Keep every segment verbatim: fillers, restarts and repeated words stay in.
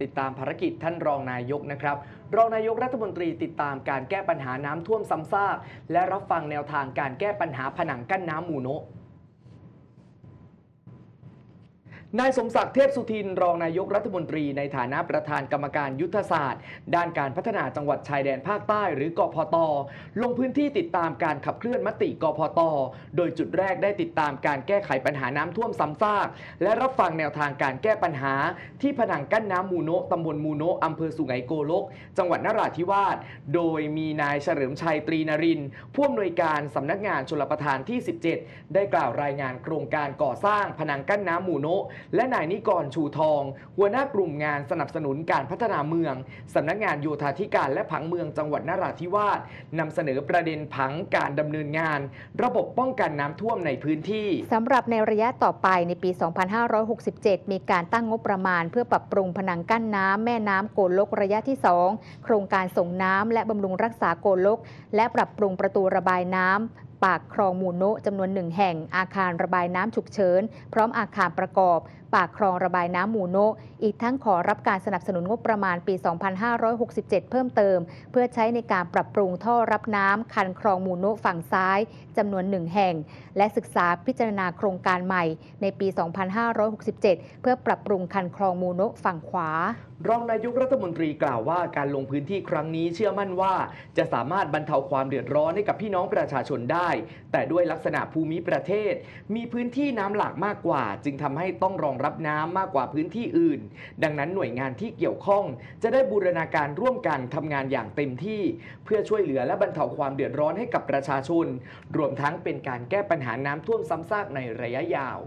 ติดตามภารกิจท่านรองนายกนะครับรองนายกรัฐมนตรีติดตามการแก้ปัญหาน้ำท่วมซ้ำซากและรับฟังแนวทางการแก้ปัญหาผนังกั้นน้ำหมู่โนะนายสมศักดิ์เทพสุทินรองนายกรัฐมนตรีในฐานะประธานกรรมการยุทธศาสตร์ด้านการพัฒนาจังหวัดชายแดนภาคใต้หรือกพต.ลงพื้นที่ติดตามการขับเคลื่อนมติกพต.โดยจุดแรกได้ติดตามการแก้ไขปัญหาน้ำท่วมซ้ำซากและรับฟังแนวทางการแก้ปัญหาที่ผนังกั้นน้ำหมู่โนะตำบลหมู่โนะอำเภอสุไหงโกลกจังหวัดนราธิวาสโดยมีนายเฉลิมชัยตรีนรินทร์ผู้อำนวยการสำนักงานชลประทานที่สิบเจ็ดได้กล่าวรายงานโครงการก่อสร้างผนังกั้นน้ำหมู่โนะและนายนิกรชูทองหัวหน้ากลุ่มงานสนับสนุนการพัฒนาเมืองสำนักงานโยธาธิการและผังเมืองจังหวัดนราธิวาสนำเสนอประเด็นผังการดำเนินงานระบบป้องกันน้ำท่วมในพื้นที่สำหรับในระยะต่อไปในปี สองพันห้าร้อยหกสิบเจ็ด มีการตั้งงบประมาณเพื่อปรับปรุงผนังกั้นน้ำแม่น้ำโกลกระยะที่ สอง โครงการส่งน้ำและบำรุงรักษาโกลกและปรับปรุงประตูระบายน้ำปากคลองหมู่โนะจำนวนหนึ่งแห่งอาคารระบายน้ำฉุกเฉินพร้อมอาคารประกอบปากคลองระบายน้ำหมู่โนะอีกทั้งขอรับการสนับสนุนงบประมาณปี สองพันห้าร้อยหกสิบเจ็ด เพิ่มเติมเพื่อใช้ในการปรับปรุงท่อรับน้ำคันคลองหมู่โนะฝั่งซ้ายจำนวนหนึ่งแห่งและศึกษาพิจารณาโครงการใหม่ในปี สองพันห้าร้อยหกสิบเจ็ด เพื่อปรับปรุงคันคลองหมู่โนะฝั่งขวารองนายกรัฐมนตรีกล่าวว่าการลงพื้นที่ครั้งนี้เชื่อมั่นว่าจะสามารถบรรเทาความเดือดร้อนให้กับพี่น้องประชาชนได้แต่ด้วยลักษณะภูมิประเทศมีพื้นที่น้ำหลากมากกว่าจึงทำให้ต้องรองรับน้ำมากกว่าพื้นที่อื่นดังนั้นหน่วยงานที่เกี่ยวข้องจะได้บูรณาการร่วมกันทำงานอย่างเต็มที่เพื่อช่วยเหลือและบรรเทาความเดือดร้อนให้กับประชาชนรวมทั้งเป็นการแก้ปัญหาน้ำท่วมซ้ำซากในระยะยาว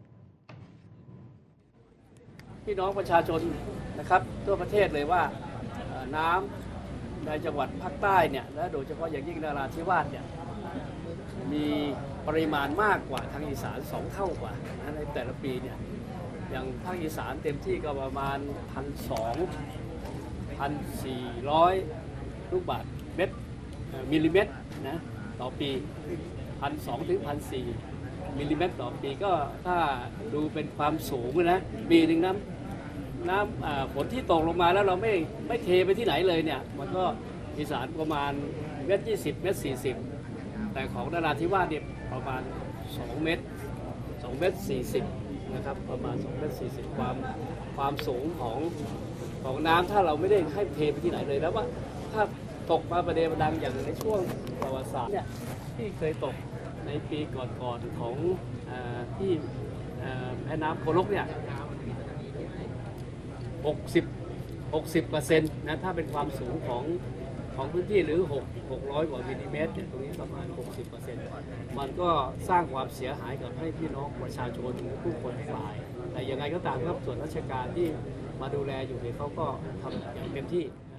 พี่น้องประชาชนนะครับทั่วประเทศเลยว่าน้ำในจังหวัดภาคใต้เนี่ยและโดยเฉพาะอย่างยิ่งนราธิวาสเนี่ยมีปริมาณมากกว่าทางอีสานสองเท่ากว่าในแต่ละปีเนี่ยอย่างภาคอีสานเต็มที่ก็ประมาณพันสองพันสี่ร้อยลูกบาศก์เมตรมิลลิเมตรนะต่อปีพันสองถึงพันสี่มิลลิเมตรต่อปีก็ถ้าดูเป็นความสูงนะปีหนึ่งน้ำน้ำฝนที่ตกลงมาแล้วเราไม่ไม่เทไปที่ไหนเลยเนี่ยมันก็อีสานประมาณเมตรยี่สิบเมตรสี่สิบแต่ของนราธิวาสเนี่ยประมาณสองเมตรสองเมตรสี่สิบนะครับประมาณสองเมตรสี่สิบความความสูงของของน้ำถ้าเราไม่ได้ให้เทไปที่ไหนเลยแล้วว่าถ้าตกมาประเดี๋ยวดังอย่างในช่วงประวัติศาสตร์เนี่ยที่เคยตกในปีก่อนๆของที่แม่น้ำโกลกเนี่ยหกสิบ หกสิบเปอร์เซ็นต์นะถ้าเป็นความสูงของของพื้นที่หรือหกร้อยกว่ามิลลิเมตรเนี่ยตรงนี้ประมาณ หกสิบเปอร์เซ็นต์ มันก็สร้างความเสียหายกับให้พี่น้องประชาชนผู้คนฝ่ายแต่ยังไงก็ตามครับส่วนราชการที่มาดูแลอยู่เนี่ยเขาก็ทำอย่างเต็มที่